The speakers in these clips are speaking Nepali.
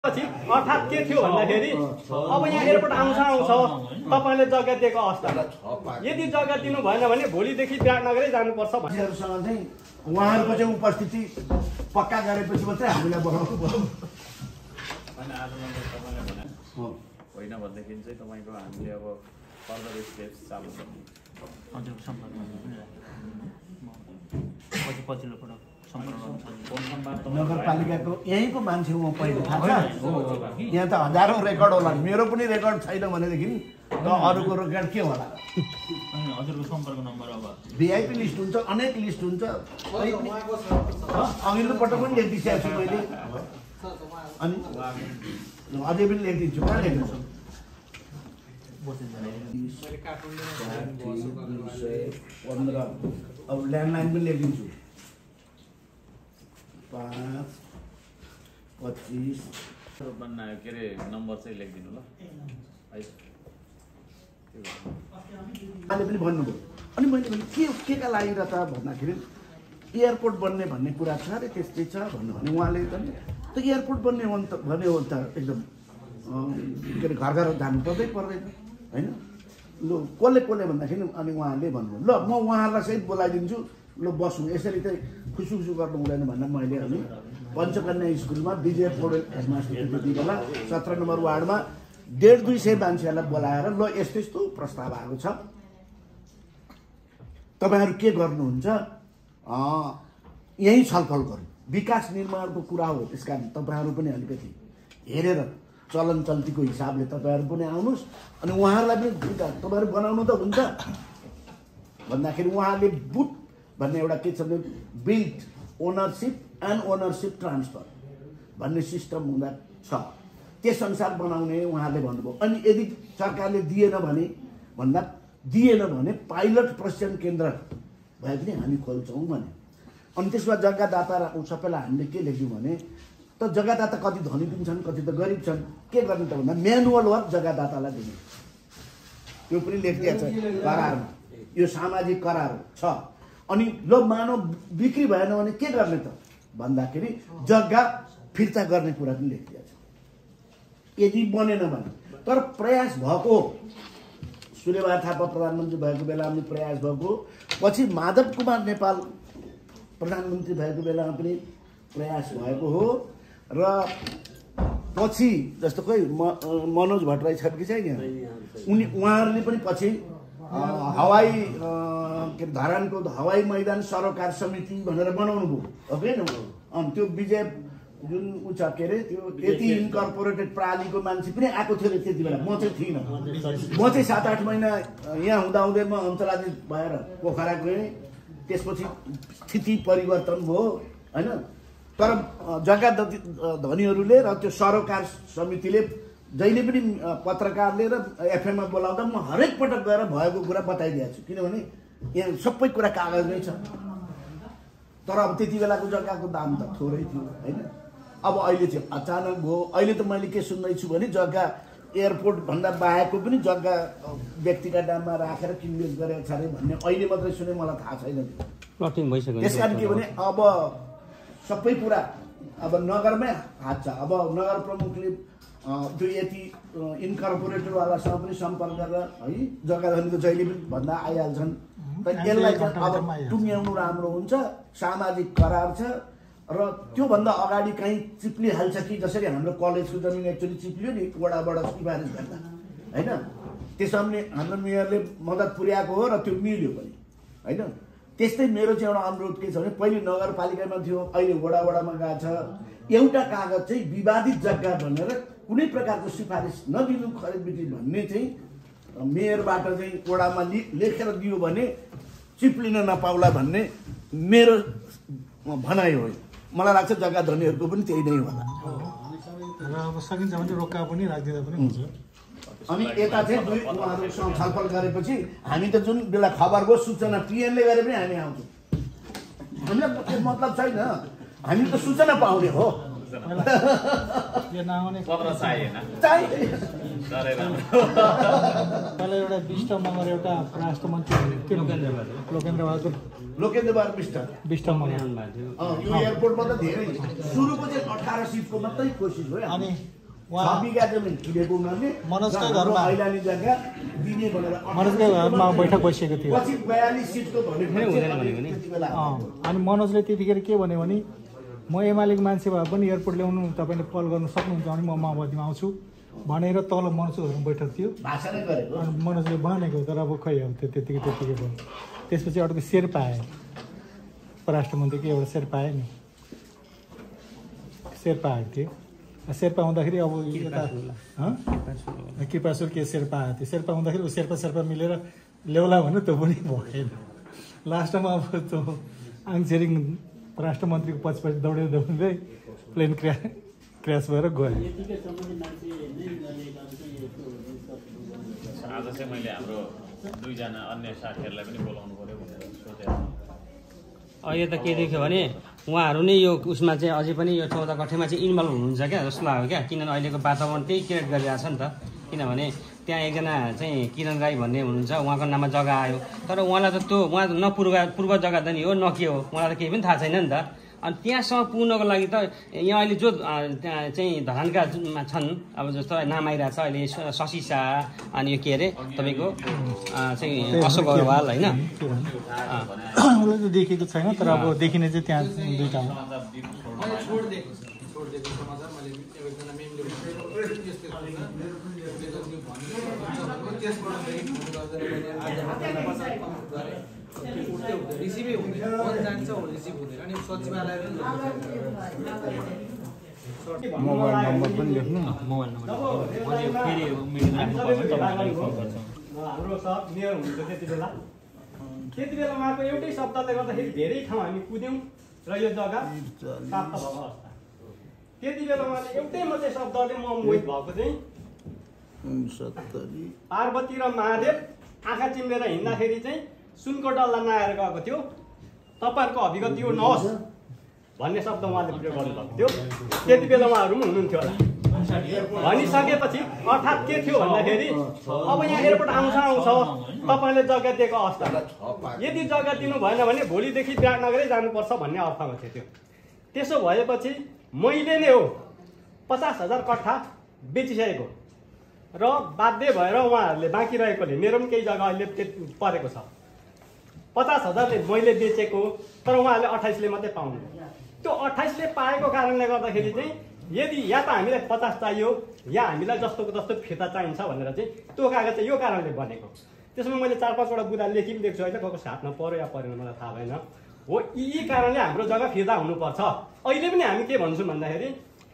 अर्थात् के थियो भन्दाखेरि अब यहाँ एयरपोर्ट आउँछ तपाईले जग्गा दिएको अवस्था यदि जग्गा दिनु भएन भने भोलिदेखि विराटनगरै जानुपर्छ भन्नेहरुसँग चाहिँ उहाँहरुको चाहिँ उपस्थिति पक्का गरेपछि मात्रै हामीलाई बोलाउनु पर्यो अनि आजमा तपाईले भने होइन भन्दाखेरि चाहिँ तपाईको हामीले अब फर्दर स्टेप्स चालु गर्ने हजुर सम्पर्कमा पछिल्लो पटक नगरपालिकाको यहीँको मान्छे म पहिले थाहा छ यहाँ त हजारौं रेकर्ड होला मेरो पनि रेकर्ड छैन भनेदेखि त अरूको रेकर्ड के होला हजुरको सम्पर्क नम्बर अब भिआइपी लिस्ट हुन्छ अनेक लिस्ट हुन्छ अघिल्लो पटक पनि लेखिदिएको छु मैले अनि अझै पनि लेखिदिन्छु कहाँ लेख्नु अब ल्यान्डलाइन पनि लेखिदिन्छु 5 25 बनायो के अरे नम्बर चाहिँ लेखिदिनु ल है अहिले पनि भन्नुभयो अनि मैले भने के का लागि र त भन्दाखेरि एयरपोर्ट बन्ने भन्ने कुरा छ रे त्यस्तै छ भन्नु भने उहाँले त एयरपोर्ट बन्ने हो भने हो त एकदम के अरे घर घर जानु पर्दैन हैन ल कसले भन्दाखेरि अनि उहाँले भन्नुभयो ल म उहाँहरूलाई सहित बोलाइदिन्छु ल बस्नु यसरी चाहिँ खुसुखुसु गर्नु हुँदैन भनेर मैले अनि पञ्चकन्या स्कुलमा विजय पौडेल हेडमास्टर त्यति बेला 17 नम्बर वार्डमा 150-200 मान्छेहरूलाई बोलाएर ल यस्तो यस्तो प्रस्ताव आएको छ तपाईहरु के गर्नुहुन्छ यही छलफल गरौँ विकास निर्माणको कुरा हो त्यसकारण तपाईहरु पनि अलिकति हेरेर चलन चल्तीको हिसाबले तपाईहरु पनि आउनुस् अनि उहाँहरूलाई पनि तपाईहरु बनाउनु त हुन्छ भन्दाखेरि उहाँले बुट भन्ने एउटा के छ भने build ownership and ownership transfer भन्ने सिस्टम हुँदा छ त्यस अनुसार बनाउने उहाँले भन्नुभयो अनि यदि सरकारले दिएन भने पाइलट प्रशिक्षण केन्द्र भए पनि हामी खोल्छौँ भने अनि त्यसमा जग्गादाता सबैलाई हामीले के लेख्यौँ भने त जग्गादाता कति धनी पनि छन् कति त गरिब छन् के गर्ने त भन्दा म्यानुअल वर्क जग्गादातालाई दिने त्यो पनि लेखिदिएको छ करारमा यो सामाजिक करार छ अनि ल मानव बिक्री भएन भने के गर्ने त भन्दाखेरि जग्गा फिर्ता गर्ने कुरा पनि लेखिदिएको छ यदि बनेन भने तर प्रयास भएको सूर्यबहादुर थापा प्रधानमन्त्री भएको बेलामा पनि प्रयास भएको पछि माधव कुमार नेपाल प्रधानमन्त्री भएको बेलामा पनि प्रयास भएको हो र पछि जस्तो खोइ मनोज भट्टराई छ कि छैन उहाँहरूले पनि पछि हवाई के धरानको हवाई मैदान सरोकार समिति भनेर बनाउनु भयो ओके न अनि त्यो विजय जुन उ छ के अरे त्यो यति इन्कर्पोरेटेड प्रणालीको मान्छे पनि आएको थियो त्यति बेला म चाहिँ थिइनँ म चाहिँ 7-8 महिना यहाँ हुँदाहुँदै म अञ्चलाधीश भएर पोखरा गएँ त्यसपछि स्थिति परिवर्तन भयो हैन तर जग्गा धनीहरूले र त्यो सरोकार समितिले जहिले पनि पत्रकारले र एफएममा बोलाउँदा म हरेक पटक गएर भएको कुरा बताइदिएको छु किनभने यहाँ सबै कुरा कागजमै छ तर अब त्यति बेलाको जग्गाको दाम त थोरै थियो हैन अब अहिले चाहिँ अचानक भयो अहिले त मैले के सुन्दैछु भने जग्गा एयरपोर्ट भन्दा बाहेकको पनि जग्गा व्यक्तिगत नाममा राखेर किनबेच गरेको छ अरे भन्ने अहिले मात्रै सुने मलाई थाहा छैन प्लटिङ भइसक्यो त्यसकारण के भने अब सबै कुरा अब नगरमै हात छ अब नगर प्रमुखले त्यो यति इन्कर्पोरेटरवालासँग पनि सम्पर्क गरेर है जग्गा धनी त जहिले पनि भन्दा आइहाल्छन् त यसलाई अब टुङ्ग्याउनु राम्रो हुन्छ सामाजिक करार छ र त्योभन्दा अगाडि कहीँ चिप्लिहाल्छ कि जसरी हाम्रो कलेजको जमिन एक्चुअली चिप्लियो नि वडाबाट सिफारिस गर्दा होइन त्यसमा हाम्रो मेयरले मद्दत पुर्याएको हो र त्यो मिल्यो पनि होइन त्यस्तै मेरो चाहिँ एउटा अनुरोध के छ भने पहिले नगरपालिकामा थियो अहिले वडामा गएको छ एउटा कागज चाहिँ विवादित जग्गा भनेर कुनै प्रकारको सिफारिस नदिनु खरिद बिक्री भन्ने चाहिँ मेयरबाट चाहिँ वडामा लेखेर दियो भने चिप्लिन नपाउला भन्ने मेरो भनाइ हो मलाई लाग्छ जग्गा धनीहरूको पनि त्यही नै होला अब सकिन्छ भने रोक्का पनि राखिदिँदा पनि हुन्छ अनि यता चाहिँ उहाँहरूसँग छलफल गरेपछि हामी त जुन बेला खबर भयो सूचना पिएनले गरे पनि हामी आउँछौँ हामीलाई मतलब छैन हामी त सूचना पाउने हो पुग्दैन यो नआउने पत्र चाहिएन पहिला एउटा विष्ट मगर एउटा राष्ट्रमन्त्री लोकेन्द्र बहादुर विष्ट मगर यो एयरपोर्टमा त धेरै सुरुको चाहिँ 18 सिटको मात्रै कोसिस भयो अनि 6 बिघा जमिन किनेको उनीहरूले मनोजकै घरमा ऐलानी जग्गा दिने भनेर मनोजकै घरमा बैठक बसिएको थियो पछि 42 सिटको भनेको त्यतिबेला अनि मनोजले त्यतिखेर के भन्यो भने म एमालेको मान्छे भए पनि एयरपोर्ट ल्याउनु तपाईँले कल गर्नु सक्नुहुन्छ भने म माओवादीमा आउँछु भनेर तल मनोजको घरमा बैठक थियो भाषणै गरेको अनि मनोजले भनेको तर अब खै अब त्यो त्यतिकै भयो त्यसपछि अर्को शेर्पा आयो परराष्ट्रमन्त्रीको एउटा शेर्पा आयो नि शेर्पा आएको थियो शेर्पा हुँदाखेरि अब यता कृपासुर के शेर्पा आएको थियो शेर्पा हुँदाखेरि शेर्पा मिलेर ल्याउला भने त्यो पनि भएन लास्टमा अब त्यो आङछेरिङ राष्ट्रमन्त्रीको पछि दौडिँदै प्लेन क्रास भएर गयो आज चाहिँ मैले हाम्रो 2 जना अन्य साथीहरूलाई पनि बोलाउनु पर्यो भनेर सोचेको अहिले त के देख्यो भने उहाँहरू नै यो उसमा चाहिँ अझै पनि यो 14 गठेमा चाहिँ इन्भल्भ हुनुहुन्छ क्या जस्तो लाग्यो क्या किनभने अहिलेको वातावरण त्यही क्रिएट गरिरहेको छ नि त किनभने त्यहाँ एकजना चाहिँ किरण राई भन्ने हुनुहुन्छ उहाँको नाममा जग्गा आयो तर उहाँलाई त त्यो उहाँ न पूर्व जग्गा त नि हो न के हो उहाँलाई त केही पनि थाहा छैन नि त अनि त्यहाँसम्म पुग्नको लागि त यहाँ अहिले जो चाहिँ धरानका छन् अब जस्तो नाम आइरहेको छ अहिले शशि शाह अनि यो के अरे तपाईँको चाहिँ अशोक अग्रवाल होइन उसले त देखेको छैन तर अब देखिने चाहिँ त्यहाँ दुईटा रिसिभै हुँदैन फोन जान्छ रिसिभ हुँदैन अनि सचिवालय मोबाइल नम्बर पनि लेख्नु मोबाइल नम्बर फेरि मिटिङ राख्नुपर्छ तपाईँलाई फोन गर्छ हाम्रो सब मेयर हुनुहुन्छ त्यति बेला उहाँको एउटै शब्दले गर्दाखेरि धेरै ठाउँ हामी कुद्यौँ र यो जग्गा प्राप्त भएको अवस्था त्यति बेला उहाँले एउटै मात्रै शब्दले म मोहित भएको चाहिँ पार्वती र महादेव आँखा चिम्लेर हिँड्दाखेरि चाहिँ सुनको डल्ला नआएर गएको थियो तपाईँहरूको अभिगत यो नहोस् भन्ने शब्द उहाँले प्रयोग गर्नुभएको थियो त्यति बेला उहाँहरू पनि हुनुहुन्थ्यो होला भनिसकेपछि अर्थात् के थियो भन्दाखेरि अब यहाँ एयरपोर्ट आउँछ तपाईँले जग्गा दिएको अवस्था यदि जग्गा दिनु भएन भने भोलिदेखि विराटनगरै जानुपर्छ भन्ने अर्थमा थियो त्यो त्यसो भएपछि मैले नै हो 50,000 कट्ठा बेचिसकेको र बाध्य भएर उहाँहरूले बाँकी रहेकोले मेरो पनि केही जग्गा अहिले परेको छ 50,000ले मैले बेचेको तर उहाँहरूले 28ले मात्रै पाउनु त्यो 28ले पाएको कारणले गर्दाखेरि चाहिँ यदि या त हामीलाई 50 चाहियो या हामीलाई जस्तोको जस्तो फिर्ता चाहिन्छ भनेर चाहिँ त्यो कागज चाहिँ यो कारणले बनेको त्यसमा मैले 4-5वटा बुदा लेखि पनि दिएको छु अहिले कसको हातमा पर्यो या परेन मलाई थाहा भएन हो यी कारणले हाम्रो जग्गा फिर्ता हुनुपर्छ अहिले पनि हामी के भन्छौँ भन्दाखेरि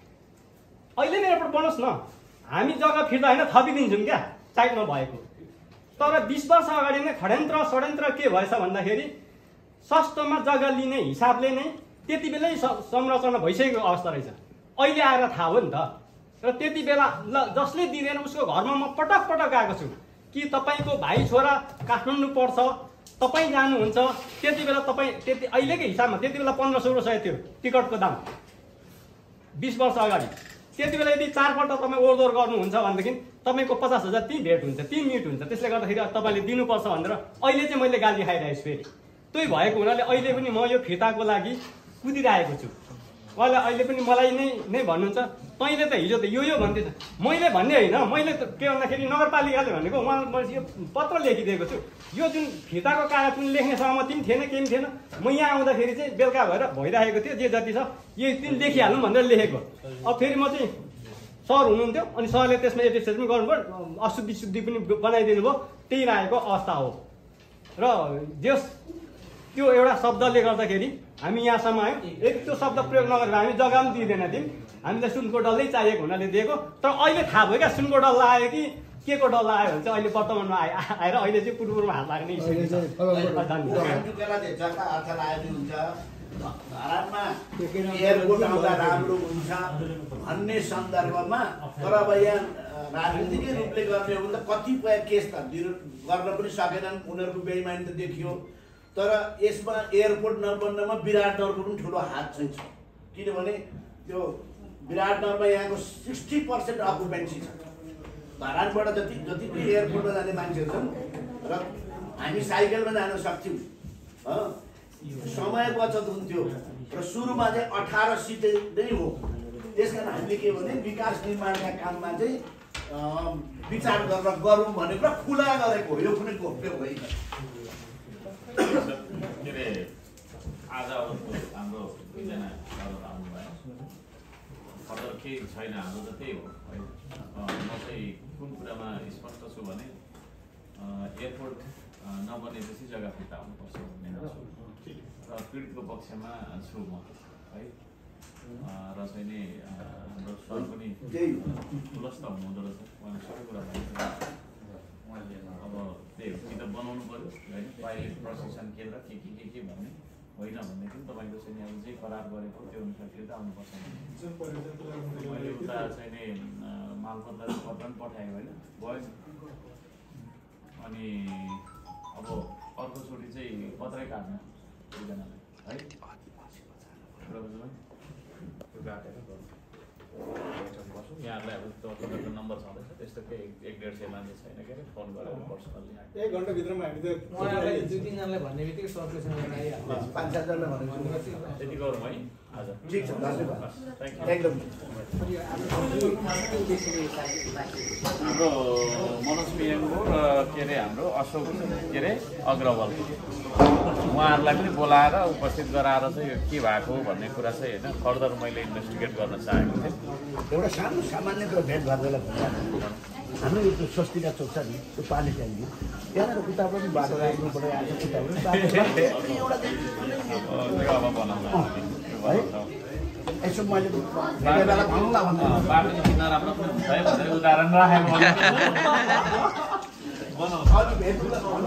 अहिले नै एयरपोर्ट बनोस् न हामी जग्गा फिर्ता होइन थपिदिन्छौँ क्या साइडमा भएको तर 20 वर्ष अगाडि नै षड्यन्त्र के भएछ भन्दाखेरि सस्तोमा जग्गा लिने हिसाबले नै त्यति बेलै संरचना भइसकेको अवस्था रहेछ अहिले आएर थाहा हो नि त र त्यति बेला ल जसले दिँदैन उसको घरमा म पटक गएको छु कि तपाईँको भाइ छोरा काठमाडौँ पढ्छ तपाईँ जानुहुन्छ त्यति बेला तपाईँ त्यति अहिलेकै हिसाबमा त्यति बेला 1500 रुपियाँ थियो टिकटको दाम 20 वर्ष अगाडि त्यति बेला यदि 4 पल्ट तपाईँ ओहोरदोहोर गर्नुहुन्छ भनेदेखि तपाईँको 50,000 त्यहीँ भेट हुन्छ 3 मिनट हुन्छ त्यसले गर्दाखेरि तपाईँले दिनुपर्छ भनेर अहिले चाहिँ मैले गाली खाइरहेको छु फेरि त्यही भएको हुनाले अहिले पनि म यो फिर्ताको लागि कुदिरहेको छु उहाँले अहिले पनि मलाई नै भन्नुहुन्छ तैँले त हिजो त यो भन्दैछ मैले भन्ने होइन मैले त के भन्दाखेरि नगरपालिकाले भनेको उहाँलाई मैले यो पत्र लेखिदिएको छु यो जुन फिर्ताको कागज पनि लेख्ने सहमति पनि थिएन केही पनि थिएन म यहाँ आउँदाखेरि चाहिँ बेलुका भइरहेको थियो जे जति छ यही दिन लेखिहाल्नु भनेर लेखेको अब फेरि म चाहिँ सर हुनुहुन्थ्यो अनि सरले त्यसमा एटेस्टेड पनि गर्नुभयो अशुद्धि शुद्धि पनि बनाइदिनु भयो त्यही रहेको अवस्था हो र जस त्यो एउटा शब्दले गर्दाखेरि हामी यहाँसम्म आयौँ यदि त्यो शब्द प्रयोग नगरेर हामी जग्गा पनि दिँदैन थियौँ हामीलाई सुनको डल्लै चाहिएको हुनाले दिएको तर अहिले थाहा भयो क्या सुनको डल्ला आयो कि के को डल्ला आयो भने चाहिँ अहिले वर्तमानमा आएर अहिले चाहिँ पूर्वमा हात लाग्ने धरानमा एयरपोर्ट आउँदा राम्रो हुन्छ भन्ने सन्दर्भमा तर अब यहाँ राजनीतिकै रूपले गर्ने हो भने त कतिपय केस त गर्न पनि सकेनन् उनीहरूको बेइमानी त देखियो तर यसमा एयरपोर्ट नबन्नमा विराटनगरको पनि ठुलो हात चाहिँ छ किनभने त्यो विराटनगरमा यहाँको 60% अकुपेन्सी छ। धरानबाट जति एयरपोर्टमा जाने मान्छेहरू छन् र हामी साइकलमा जान सक्थ्यौँ, समय बचत हुन्थ्यो र सुरुमा चाहिँ 18 सिटै नै हो। त्यस कारण हामीले के भने विकास निर्माणका काममा चाहिँ विचार गरेर गरौँ भनेर खुला गरेको हो, यो कुनै घोप्टे होइन। के अरे आज अब हाम्रो दुईजना आउनुभयो, फर्दर केही छैन, हाम्रो त त्यही हो होइन। म चाहिँ कुन कुरामा स्पष्ट छु भने एयरपोर्ट नबनेपछि जग्गा फिर्ता आउनुपर्छ भन्ने छु र पीडितको पक्षमा छु म है। र चाहिँ नि हाम्रो सर पनि खुलस्त हुनुहुँदो रहेछ, उहाँले सबै कुरा भन्नुहुन्छ। अब त्यही हो, कि त बनाउनु पऱ्यो होइन, पाइलट प्रशिक्षण केन्द्र के भन्ने होइन भनेदेखि तपाईँको चाहिँ अब जे करार गरेको त्यो अनुसार फिर्ता आउनुपर्छ। मैले उता चाहिँ नि मालपतलाई पत्र पनि पठाएँ होइन, भयो। अनि अब अर्कोचोटि चाहिँ पत्रै काट्न दुईजनालाई है, यहाँहरूलाई अब तपाईँको नम्बर छँदैछ, त्यस्तो केही 1-1.5 मान्छे छैन के अरे, फोन गरेर पर्सनल्ली 1 घन्टाभित्रमा हामी त उहाँहरूलाई 2-3 भन्ने बित्तिकै सर्कुलेसन आइहाल्छ। 5-7 जना भनेको त्यति गरौँ है आज। ठिक छ, धन्यवाद। एकदम हाम्रो मनोज मियाङको र के अरे हाम्रो अशोक के अरे अग्रवाल उहाँहरूलाई पनि बोलाएर उपस्थित गराएर चाहिँ यो के भएको भन्ने कुरा चाहिँ होइन फर्दर मैले इन्भेस्टिगेट गर्न चाहेको थिएँ। एउटा सानो सामान्य कुरा भेट भएकोलाई भन्दा हाम्रो यो स्वस्तिका चोक छ नि, त्यो पानी ट्याङ्की त्यहाँनिर उता पनि बाटो राख्नुबाट आएको उता पनि अब बनाउँदा है। यसो मैले भेटेर बेला भन्नुला भन्दा बाटो चाहिँ किन राम्रो पनि हुन्छ है भनेर उदाहरण राखेको